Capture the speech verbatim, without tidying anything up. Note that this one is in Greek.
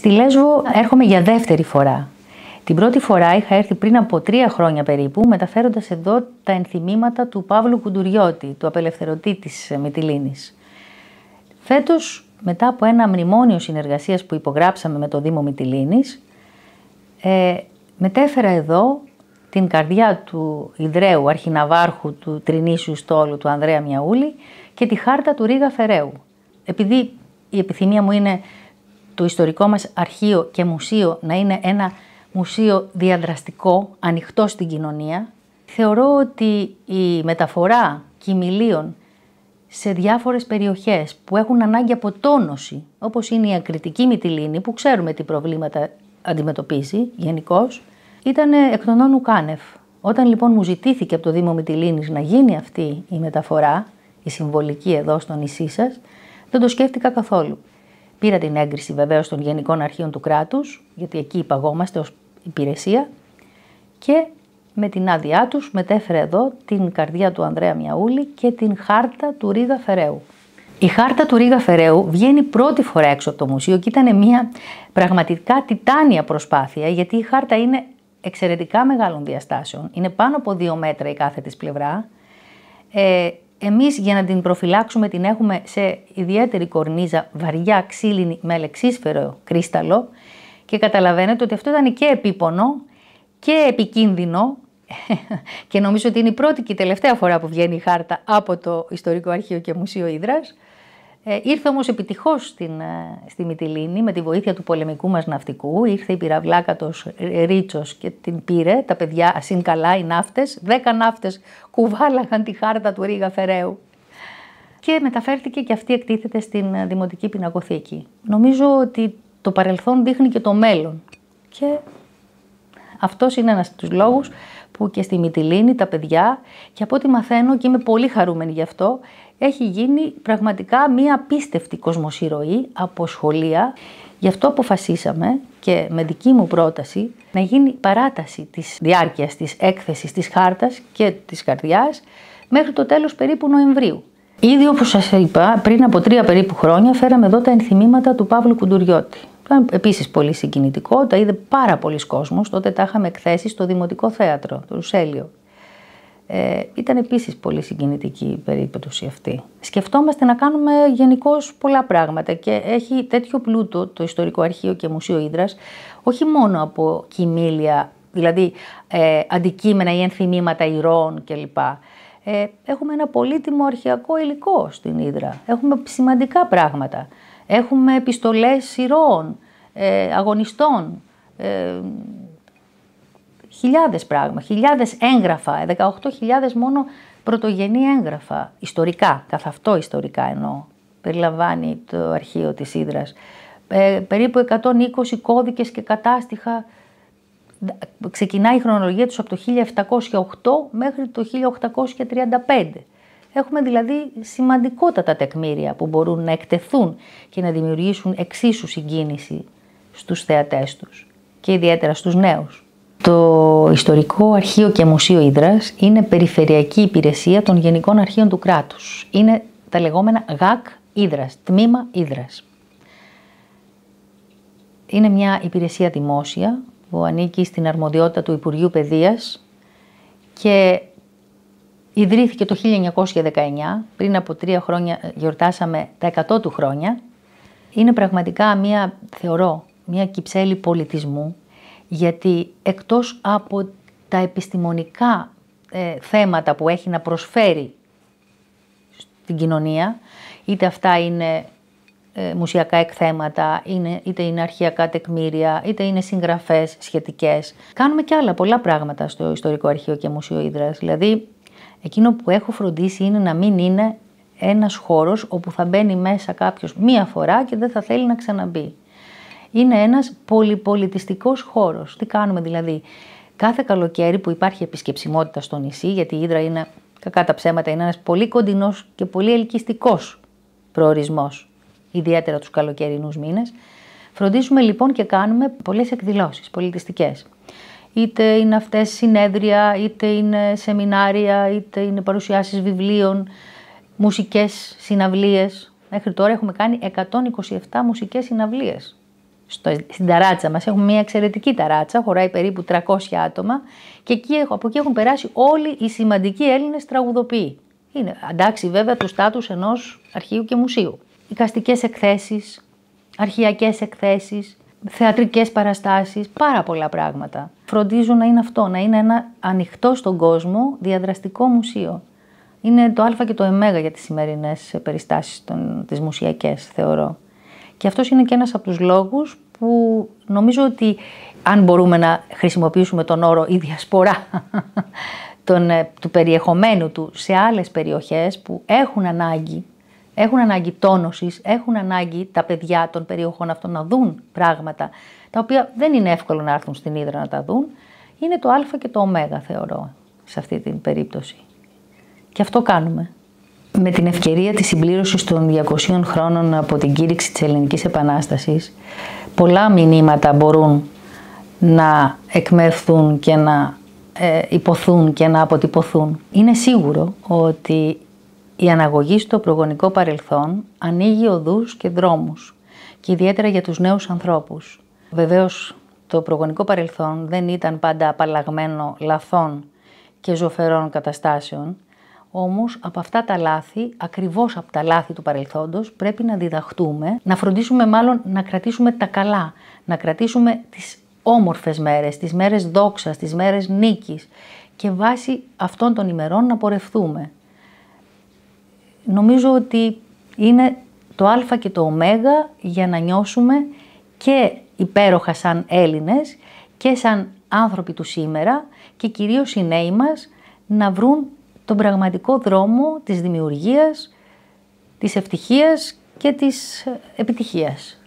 Στη Λέσβο έρχομαι για δεύτερη φορά. Την πρώτη φορά είχα έρθει πριν από τρία χρόνια περίπου, μεταφέροντας εδώ τα ενθυμήματα του Παύλου Κουντουριώτη, του απελευθερωτή της Μυτιλήνης. Φέτος, μετά από ένα μνημόνιο συνεργασίας που υπογράψαμε με το Δήμο Μυτιλήνης, ε, μετέφερα εδώ την καρδιά του Ιδραίου Αρχιναβάρχου του Τρινήσιου Στόλου του Ανδρέα Μιαούλη και τη χάρτα του Ρίγα Φεραίου. Επειδή η επιθυμία μου είναι το ιστορικό μας αρχείο και μουσείο να είναι ένα μουσείο διαδραστικό, ανοιχτό στην κοινωνία, θεωρώ ότι η μεταφορά κοιμηλίων σε διάφορες περιοχές που έχουν ανάγκη από τόνωση, όπως είναι η Ακριτική Μυτιλήνη, που ξέρουμε τι προβλήματα αντιμετωπίζει γενικώς, ήταν εκ των όνου κάνευ. Όταν λοιπόν μου ζητήθηκε από το Δήμο Μυτιλήνης να γίνει αυτή η μεταφορά, η συμβολική εδώ στο νησί σας, δεν το σκέφτηκα καθόλου. Πήρα την έγκριση βεβαίως των Γενικών Αρχείων του κράτους, γιατί εκεί υπαγόμαστε ως υπηρεσία, και με την άδειά τους μετέφερε εδώ την καρδιά του Ανδρέα Μιαούλη και την χάρτα του Ρίγα Φεραίου. Η χάρτα του Ρίγα Φεραίου βγαίνει πρώτη φορά έξω από το μουσείο και ήταν μια πραγματικά τιτάνια προσπάθεια, γιατί η χάρτα είναι εξαιρετικά μεγάλων διαστάσεων. Είναι πάνω από δύο μέτρα η κάθε της πλευρά. Ε, εμείς για να την προφυλάξουμε την έχουμε σε ιδιαίτερη κορνίζα, βαριά, ξύλινη, με αλεξίσφαιρο κρίσταλο, και καταλαβαίνετε ότι αυτό ήταν και επίπονο και επικίνδυνο και νομίζω ότι είναι η πρώτη και η τελευταία φορά που βγαίνει η χάρτα από το Ιστορικό Αρχείο και Μουσείο Ύδρας. Ε, ήρθε όμως επιτυχώς στην, στη Μυτιλήνη με τη βοήθεια του πολεμικού μας ναυτικού. Ήρθε η πυραυλάκατος Ρίτσος και την πήρε, τα παιδιά ασύν καλά, οι ναύτες. Δέκα ναύτες κουβάλαγαν τη χάρτα του Ρίγα Φεραίου. Και μεταφέρθηκε και αυτή εκτίθεται στην Δημοτική Πινακοθήκη. Νομίζω ότι το παρελθόν δείχνει και το μέλλον. Και αυτός είναι ένας από τους λόγους που και στη Μυτιλήνη τα παιδιά, και από ό,τι μαθαίνω και είμαι πολύ χαρούμενη γι' αυτό, έχει γίνει πραγματικά μία απίστευτη κοσμοσυρωή από σχολεία. Γι' αυτό αποφασίσαμε και με δική μου πρόταση να γίνει παράταση της διάρκειας της έκθεσης της χάρτας και της καρδιάς μέχρι το τέλος περίπου Νοεμβρίου. Ήδη όπως σας είπα, πριν από τρία περίπου χρόνια φέραμε εδώ τα ενθυμήματα του Παύλου Κουντουριώτη. Ήταν επίσης πολύ συγκινητικό, τα είδε πάρα πολλοί κόσμος, τότε τα είχαμε εκθέσει στο Δημοτικό Θέατρο, το Ρουσέλιο. Ε, ήταν επίσης πολύ συγκινητική η περίπτωση αυτή. Σκεφτόμαστε να κάνουμε γενικώς πολλά πράγματα και έχει τέτοιο πλούτο το Ιστορικό Αρχείο και Μουσείο Ύδρας, όχι μόνο από κοιμήλια, δηλαδή ε, αντικείμενα ή ενθυμήματα ηρώων κλπ. Ε, έχουμε ένα πολύτιμο αρχαιακό υλικό στην Ύδρα. Έχουμε σημαντικά πράγματα. Έχουμε επιστολές ηρώων, ε, αγωνιστών, ε, χιλιάδες πράγματα, χιλιάδες έγγραφα, δεκαοκτώ χιλιάδες μόνο πρωτογενή έγγραφα, ιστορικά, καθ' αυτό ιστορικά εννοώ, περιλαμβάνει το αρχείο της Ύδρας. Ε, περίπου εκατόν είκοσι κώδικες και κατάστοιχα, ξεκινάει η χρονολογία τους από το χίλια επτακόσια οκτώ μέχρι το χίλια οκτακόσια τριάντα πέντε. Έχουμε δηλαδή σημαντικότατα τεκμήρια που μπορούν να εκτεθούν και να δημιουργήσουν εξίσου συγκίνηση στους θεατές τους και ιδιαίτερα στους νέους. Το Ιστορικό Αρχείο και Μουσείο Ύδρας είναι περιφερειακή υπηρεσία των Γενικών Αρχείων του κράτους. Είναι τα λεγόμενα ΓΑΚ Ύδρας, τμήμα Ύδρας. Είναι μια υπηρεσία δημόσια που ανήκει στην αρμοδιότητα του Υπουργείου Παιδείας και ιδρύθηκε το χίλια εννιακόσια δεκαεννιά, πριν από τρία χρόνια γιορτάσαμε τα εκατό του χρόνια. Είναι πραγματικά μια, θεωρώ, μια κυψέλη πολιτισμού, γιατί εκτός από τα επιστημονικά ε, θέματα που έχει να προσφέρει στην κοινωνία, είτε αυτά είναι ε, μουσιακά εκθέματα, είναι, είτε είναι αρχαιακά τεκμήρια, είτε είναι συγγραφές σχετικές. Κάνουμε και άλλα πολλά πράγματα στο Ιστορικό Αρχείο και Μουσείο Ύδρας. Δηλαδή, εκείνο που έχω φροντίσει είναι να μην είναι ένας χώρος όπου θα μπαίνει μέσα κάποιος μία φορά και δεν θα θέλει να ξαναμπεί. Είναι ένας πολυπολιτιστικός χώρος. Τι κάνουμε δηλαδή? Κάθε καλοκαίρι που υπάρχει επισκεψιμότητα στο νησί, γιατί η Ύδρα είναι, κακά τα ψέματα, είναι ένας πολύ κοντινός και πολύ ελκυστικός προορισμός, ιδιαίτερα τους καλοκαιρινούς μήνες, φροντίζουμε λοιπόν και κάνουμε πολλές εκδηλώσεις πολιτιστικές. Είτε είναι αυτές συνέδρια, είτε είναι σεμινάρια, είτε είναι παρουσιάσεις βιβλίων, μουσικές συναυλίες. Μέχρι τώρα έχουμε κάνει εκατόν είκοσι επτά μουσικές συναυλίες Στο, στην ταράτσα μας έχουμε μια εξαιρετική ταράτσα, χωράει περίπου τριακόσια άτομα και εκεί, από εκεί έχουν περάσει όλοι οι σημαντικοί Έλληνες τραγουδοποιοί. Είναι εντάξει βέβαια του στάτους ενός αρχείου και μουσείου. Εικαστικές εκθέσεις, αρχαιακές εκθέσεις, θεατρικές παραστάσεις, πάρα πολλά πράγματα. Φροντίζω να είναι αυτό, να είναι ένα ανοιχτό στον κόσμο διαδραστικό μουσείο. Είναι το α και το ω για τις σημερινές περιστάσεις των, τις μουσιακές, θεωρώ. Και αυτός είναι και ένας από τους λόγους που νομίζω ότι αν μπορούμε να χρησιμοποιήσουμε τον όρο η διασπορά τον, του περιεχομένου του σε άλλες περιοχές που έχουν ανάγκη, έχουν ανάγκη τόνωσης, έχουν ανάγκη τα παιδιά των περιοχών αυτών να δουν πράγματα τα οποία δεν είναι εύκολο να έρθουν στην Ύδρα να τα δουν, είναι το α και το ω θεωρώ σε αυτή την περίπτωση. Και αυτό κάνουμε. Με την ευκαιρία της συμπλήρωσης των διακοσίων χρόνων από την κήρυξη της Ελληνικής Επανάστασης, πολλά μηνύματα μπορούν να εκμευθούν και να ε, υποθούν και να αποτυπωθούν. Είναι σίγουρο ότι η αναγωγή στο προγονικό παρελθόν ανοίγει οδούς και δρόμους και ιδιαίτερα για τους νέους ανθρώπους. Βεβαίως το προγονικό παρελθόν δεν ήταν πάντα απαλλαγμένο λαθών και ζωφερών καταστάσεων, όμως από αυτά τα λάθη, ακριβώς από τα λάθη του παρελθόντος, πρέπει να διδαχτούμε, να φροντίσουμε μάλλον να κρατήσουμε τα καλά, να κρατήσουμε τις όμορφες μέρες, τις μέρες δόξας, τις μέρες νίκης και βάσει αυτών των ημερών να πορευτούμε. Νομίζω ότι είναι το α και το ω για να νιώσουμε και υπέροχα σαν Έλληνες και σαν άνθρωποι του σήμερα και κυρίως οι νέοι μας να βρουν τον πραγματικό δρόμο της δημιουργίας, της ευτυχίας και της επιτυχίας.